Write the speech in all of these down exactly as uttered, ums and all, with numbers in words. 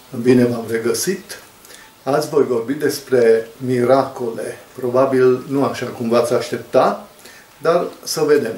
Bine v-am regăsit! Azi voi vorbi despre miracole. Probabil nu așa cum v-ați aștepta, dar să vedem.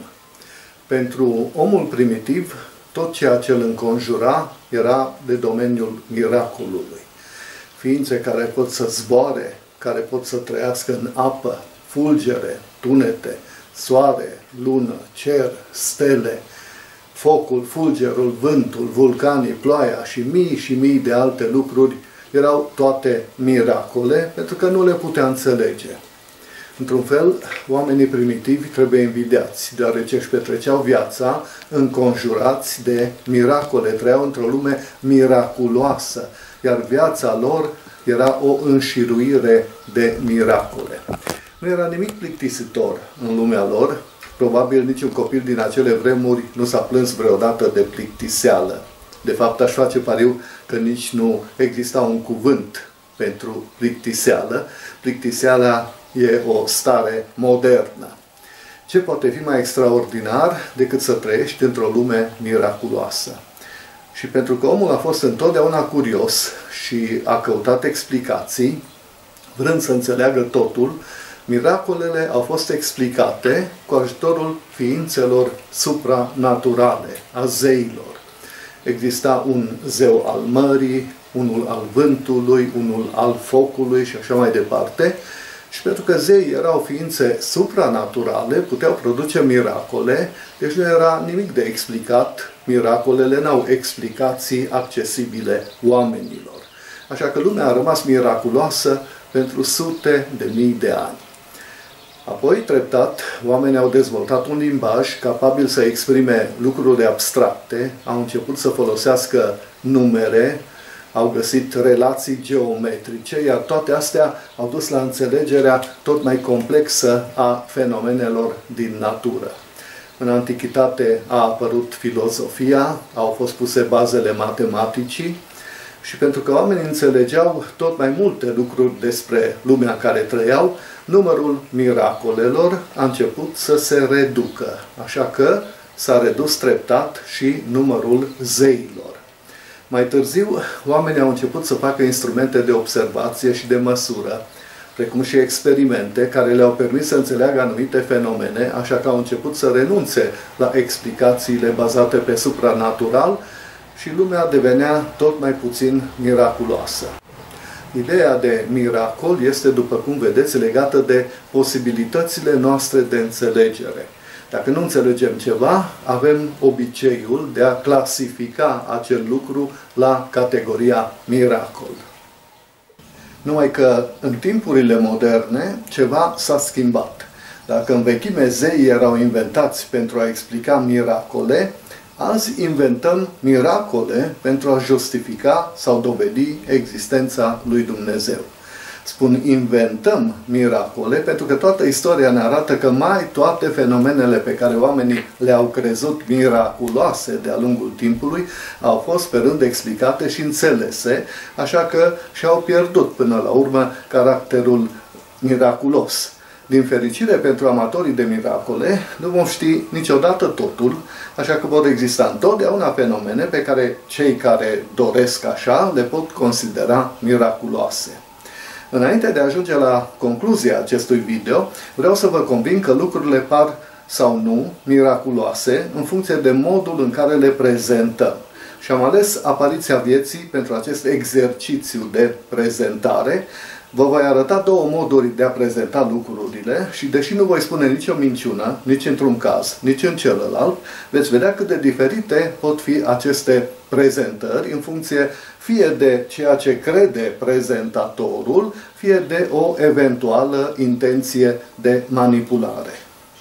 Pentru omul primitiv, tot ceea ce îl înconjura era de domeniul miracolului. Ființe care pot să zboare, care pot să trăiască în apă, fulgere, tunete, soare, lună, cer, stele, focul, fulgerul, vântul, vulcanii, ploaia și mii și mii de alte lucruri erau toate miracole, pentru că nu le putea înțelege. Într-un fel, oamenii primitivi trebuie invidiați, deoarece își petreceau viața înconjurați de miracole, trăiau într-o lume miraculoasă, iar viața lor era o înșiruire de miracole. Nu era nimic plictisitor în lumea lor. Probabil niciun copil din acele vremuri nu s-a plâns vreodată de plictiseală. De fapt, aș face pariu că nici nu exista un cuvânt pentru plictiseală. Plictiseala e o stare modernă. Ce poate fi mai extraordinar decât să trăiești într-o lume miraculoasă? Și pentru că omul a fost întotdeauna curios și a căutat explicații, vrând să înțeleagă totul, miracolele au fost explicate cu ajutorul ființelor supranaturale, a zeilor. Exista un zeu al mării, unul al vântului, unul al focului și așa mai departe. Și pentru că zeii erau ființe supranaturale, puteau produce miracole, deci nu era nimic de explicat. Miracolele n-au explicații accesibile oamenilor. Așa că lumea a rămas miraculoasă pentru sute de mii de ani. Apoi, treptat, oamenii au dezvoltat un limbaj capabil să exprime lucruri abstracte, au început să folosească numere, au găsit relații geometrice, iar toate astea au dus la înțelegerea tot mai complexă a fenomenelor din natură. În antichitate a apărut filozofia, au fost puse bazele matematicii, și pentru că oamenii înțelegeau tot mai multe lucruri despre lumea în care trăiau, numărul miracolelor a început să se reducă. Așa că s-a redus treptat și numărul zeilor. Mai târziu, oamenii au început să facă instrumente de observație și de măsură, precum și experimente care le-au permis să înțeleagă anumite fenomene, așa că au început să renunțe la explicațiile bazate pe supranatural și lumea devenea tot mai puțin miraculoasă. Ideea de miracol este, după cum vedeți, legată de posibilitățile noastre de înțelegere. Dacă nu înțelegem ceva, avem obiceiul de a clasifica acel lucru la categoria miracol. Numai că în timpurile moderne ceva s-a schimbat. Dacă în vechime zeii erau inventați pentru a explica miracole, azi inventăm miracole pentru a justifica sau dovedi existența lui Dumnezeu. Spun inventăm miracole pentru că toată istoria ne arată că mai toate fenomenele pe care oamenii le-au crezut miraculoase de-a lungul timpului au fost pe rând explicate și înțelese, așa că și-au pierdut până la urmă caracterul miraculos. Din fericire pentru amatorii de miracole, nu vom ști niciodată totul, așa că vor exista întotdeauna fenomene pe care cei care doresc așa le pot considera miraculoase. Înainte de a ajunge la concluzia acestui video, vreau să vă conving că lucrurile par sau nu miraculoase în funcție de modul în care le prezentăm. Și am ales apariția vieții pentru acest exercițiu de prezentare. Vă voi arăta două moduri de a prezenta lucrurile și, deși nu voi spune nicio minciună, nici într-un caz, nici în celălalt, veți vedea cât de diferite pot fi aceste prezentări în funcție fie de ceea ce crede prezentatorul, fie de o eventuală intenție de manipulare.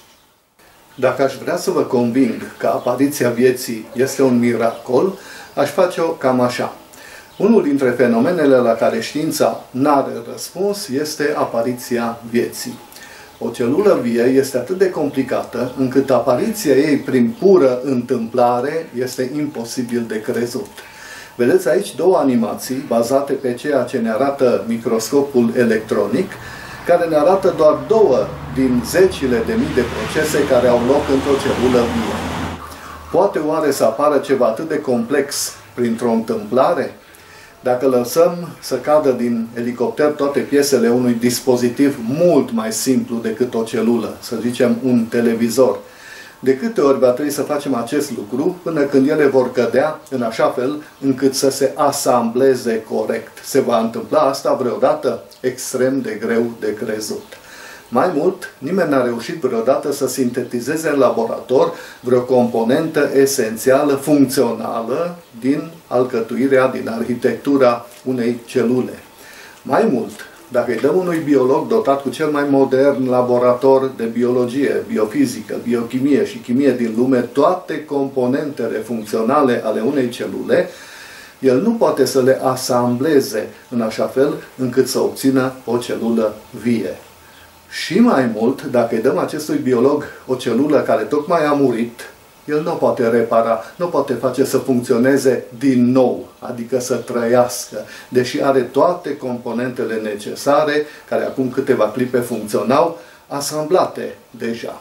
Dacă aș vrea să vă conving că apariția vieții este un miracol, aș face-o cam așa. Unul dintre fenomenele la care știința n-are răspuns este apariția vieții. O celulă vie este atât de complicată încât apariția ei prin pură întâmplare este imposibil de crezut. Vedeți aici două animații bazate pe ceea ce ne arată microscopul electronic, care ne arată doar două din zecile de mii de procese care au loc într-o celulă vie. Poate oare să apară ceva atât de complex printr-o întâmplare? Dacă lăsăm să cadă din elicopter toate piesele unui dispozitiv mult mai simplu decât o celulă, să zicem un televizor, de câte ori va trebui să facem acest lucru până când ele vor cădea în așa fel încât să se asambleze corect? Se va întâmpla asta vreodată? Extrem de greu de crezut. Mai mult, nimeni n-a reușit vreodată să sintetizeze în laborator vreo componentă esențială, funcțională din alcătuirea, din arhitectura unei celule. Mai mult, dacă îi dăm unui biolog dotat cu cel mai modern laborator de biologie, biofizică, biochimie și chimie din lume, toate componentele funcționale ale unei celule, el nu poate să le asambleze în așa fel încât să obțină o celulă vie. Și mai mult, dacă îi dăm acestui biolog o celulă care tocmai a murit, el nu o poate repara, nu o poate face să funcționeze din nou, adică să trăiască, deși are toate componentele necesare, care acum câteva clipe funcționau, asamblate deja.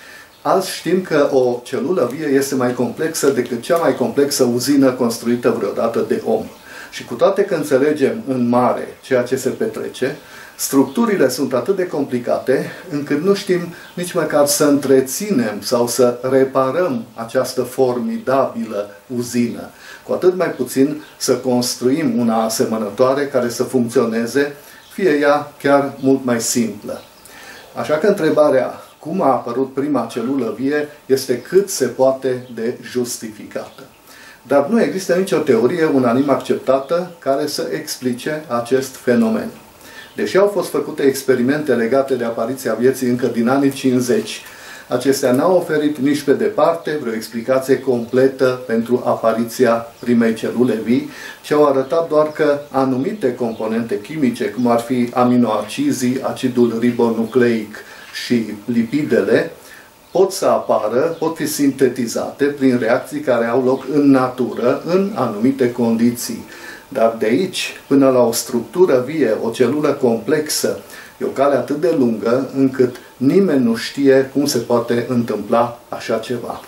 Azi știm că o celulă vie este mai complexă decât cea mai complexă uzină construită vreodată de om. Și cu toate că înțelegem în mare ceea ce se petrece, structurile sunt atât de complicate încât nu știm nici măcar să întreținem sau să reparăm această formidabilă uzină. Cu atât mai puțin să construim una asemănătoare care să funcționeze, fie ea chiar mult mai simplă. Așa că întrebarea cum a apărut prima celulă vie este cât se poate de justificată. Dar nu există nicio teorie unanim acceptată care să explice acest fenomen. Deși au fost făcute experimente legate de apariția vieții încă din anii cincizeci, acestea n-au oferit nici pe departe vreo explicație completă pentru apariția primei celule vii, ci au arătat doar că anumite componente chimice, cum ar fi aminoacizii, acidul ribonucleic și lipidele, pot să apară, pot fi sintetizate prin reacții care au loc în natură, în anumite condiții. Dar de aici, până la o structură vie, o celulă complexă, e o cale atât de lungă încât nimeni nu știe cum se poate întâmpla așa ceva.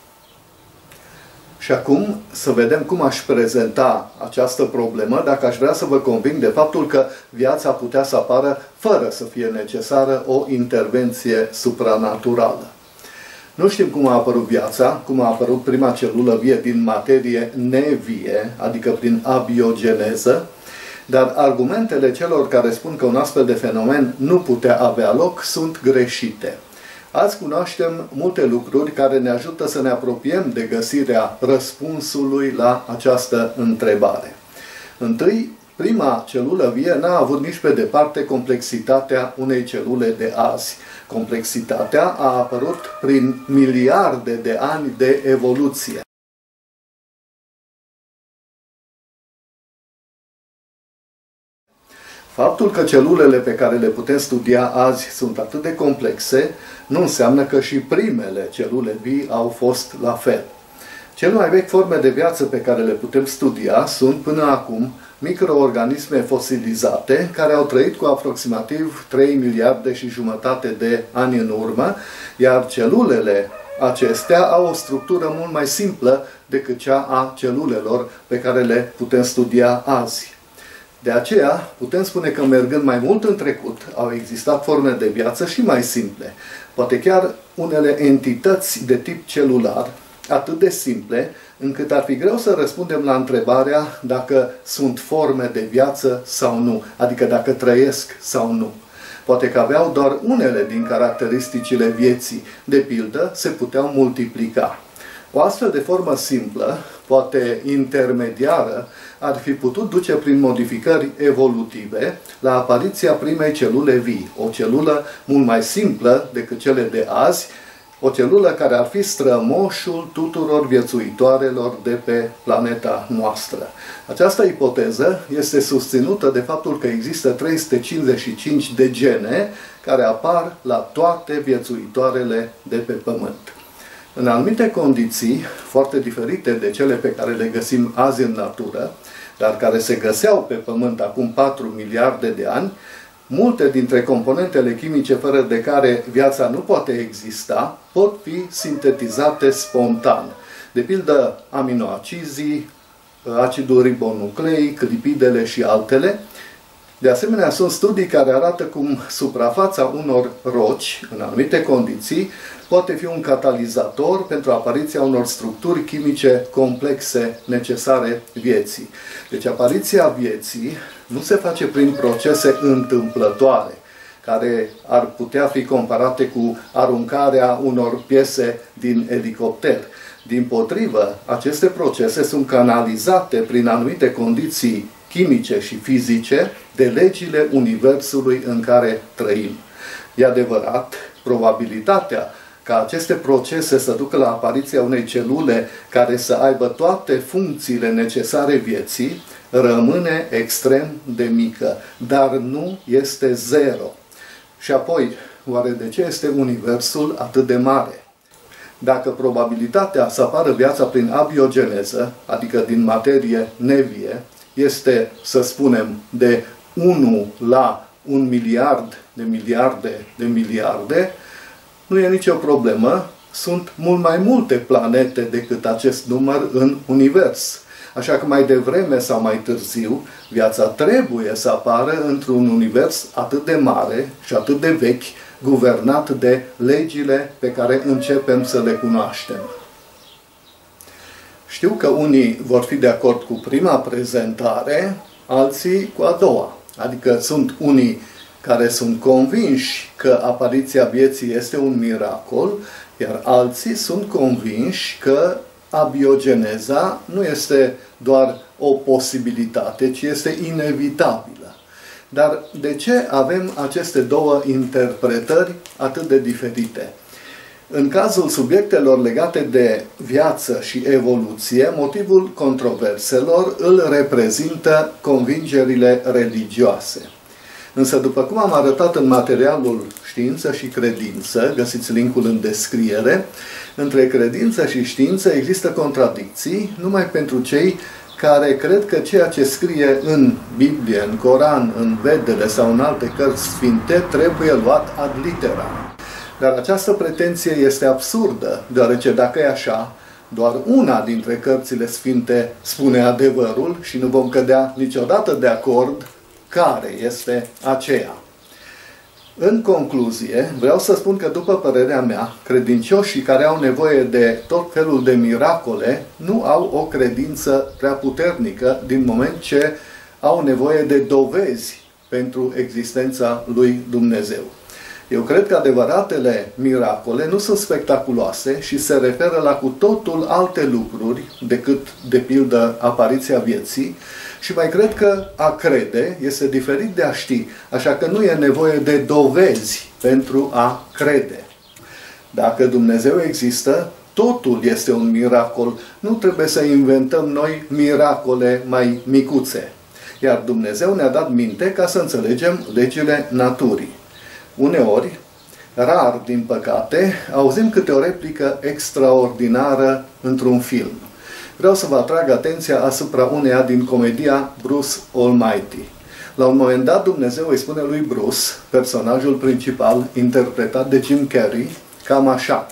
Și acum să vedem cum aș prezenta această problemă dacă aș vrea să vă conving de faptul că viața putea să apară fără să fie necesară o intervenție supranaturală. Nu știm cum a apărut viața, cum a apărut prima celulă vie din materie nevie, adică prin abiogeneză, dar argumentele celor care spun că un astfel de fenomen nu putea avea loc sunt greșite. Azi cunoaștem multe lucruri care ne ajută să ne apropiem de găsirea răspunsului la această întrebare. Întâi, prima celulă vie n-a avut nici pe departe complexitatea unei celule de azi. Complexitatea a apărut prin miliarde de ani de evoluție. Faptul că celulele pe care le putem studia azi sunt atât de complexe, nu înseamnă că și primele celule vii au fost la fel. Cele mai vechi forme de viață pe care le putem studia sunt, până acum, microorganisme fosilizate care au trăit cu aproximativ trei miliarde și jumătate de ani în urmă, iar celulele acestea au o structură mult mai simplă decât cea a celulelor pe care le putem studia azi. De aceea, putem spune că mergând mai mult în trecut, au existat forme de viață și mai simple. Poate chiar unele entități de tip celular, atât de simple, încât ar fi greu să răspundem la întrebarea dacă sunt forme de viață sau nu, adică dacă trăiesc sau nu. Poate că aveau doar unele din caracteristicile vieții, de pildă, se puteau multiplica. O astfel de formă simplă, poate intermediară, ar fi putut duce prin modificări evolutive la apariția primei celule vii, o celulă mult mai simplă decât cele de azi, o celulă care ar fi strămoșul tuturor viețuitoarelor de pe planeta noastră. Această ipoteză este susținută de faptul că există trei sute cincizeci și cinci de gene care apar la toate viețuitoarele de pe Pământ. În anumite condiții, foarte diferite de cele pe care le găsim azi în natură, dar care se găseau pe Pământ acum patru miliarde de ani, multe dintre componentele chimice fără de care viața nu poate exista pot fi sintetizate spontan. De pildă, aminoacizii, acidul ribonucleic, lipidele și altele. De asemenea, sunt studii care arată cum suprafața unor roci, în anumite condiții, poate fi un catalizator pentru apariția unor structuri chimice complexe necesare vieții. Deci apariția vieții nu se face prin procese întâmplătoare, care ar putea fi comparate cu aruncarea unor piese din elicopter. Dimpotrivă, aceste procese sunt canalizate prin anumite condiții chimice și fizice de legile universului în care trăim. E adevărat, probabilitatea ca aceste procese să ducă la apariția unei celule care să aibă toate funcțiile necesare vieții rămâne extrem de mică, dar nu este zero. Și apoi, oare de ce este universul atât de mare? Dacă probabilitatea să apară viața prin abiogeneză, adică din materie nevie, este, să spunem, de unu la un miliard de miliarde de miliarde, nu e nicio problemă, sunt mult mai multe planete decât acest număr în univers. Așa că mai devreme sau mai târziu, viața trebuie să apară într-un univers atât de mare și atât de vechi, guvernat de legile pe care începem să le cunoaștem. Știu că unii vor fi de acord cu prima prezentare, alții cu a doua. Adică sunt unii care sunt convinși că apariția vieții este un miracol, iar alții sunt convinși că abiogeneza nu este doar o posibilitate, ci este inevitabilă. Dar de ce avem aceste două interpretări atât de diferite? În cazul subiectelor legate de viață și evoluție, motivul controverselor îl reprezintă convingerile religioase. Însă, după cum am arătat în materialul Știință și Credință, găsiți linkul în descriere, între credință și știință există contradicții numai pentru cei care cred că ceea ce scrie în Biblie, în Coran, în Vedele sau în alte cărți sfinte trebuie luat ad litera. Dar această pretenție este absurdă, deoarece dacă e așa, doar una dintre cărțile sfinte spune adevărul și nu vom cădea niciodată de acord care este aceea. În concluzie, vreau să spun că, după părerea mea, credincioșii care au nevoie de tot felul de miracole nu au o credință prea puternică, din moment ce au nevoie de dovezi pentru existența lui Dumnezeu. Eu cred că adevăratele miracole nu sunt spectaculoase și se referă la cu totul alte lucruri decât, de pildă, apariția vieții, și mai cred că a crede este diferit de a ști, așa că nu e nevoie de dovezi pentru a crede. Dacă Dumnezeu există, totul este un miracol. Nu trebuie să inventăm noi miracole mai micuțe. Iar Dumnezeu ne-a dat minte ca să înțelegem legile naturii. Uneori, rar din păcate, auzim câte o replică extraordinară într-un film. Vreau să vă atrag atenția asupra uneia din comedia Bruce Almighty. La un moment dat, Dumnezeu îi spune lui Bruce, personajul principal, interpretat de Jim Carrey, cam așa: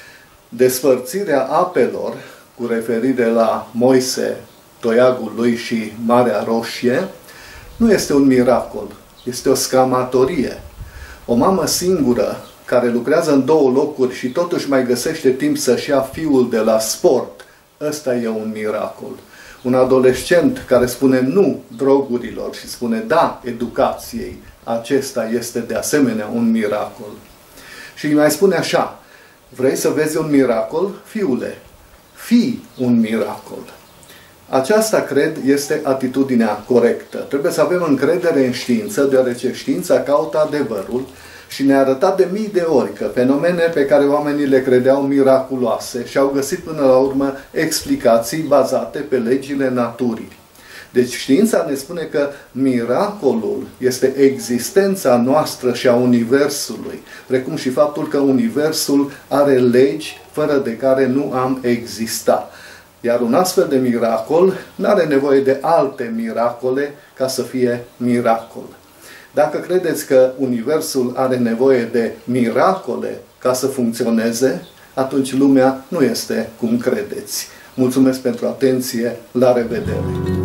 despărțirea apelor, cu referire la Moise, toiagul lui și Marea Roșie, nu este un miracol, este o scamatorie. O mamă singură, care lucrează în două locuri și totuși mai găsește timp să-și ia fiul de la sport, ăsta e un miracol. Un adolescent care spune nu drogurilor și spune da educației, acesta este de asemenea un miracol. Și îi mai spune așa: vrei să vezi un miracol, fiule? Fii un miracol. Aceasta, cred, este atitudinea corectă. Trebuie să avem încredere în știință, deoarece știința caută adevărul și ne-a arătat de mii de ori că fenomene pe care oamenii le credeau miraculoase și-au găsit până la urmă explicații bazate pe legile naturii. Deci știința ne spune că miracolul este existența noastră și a Universului, precum și faptul că Universul are legi fără de care nu am exista. Iar un astfel de miracol nu are nevoie de alte miracole ca să fie miracol. Dacă credeți că Universul are nevoie de miracole ca să funcționeze, atunci lumea nu este cum credeți. Mulțumesc pentru atenție, la revedere!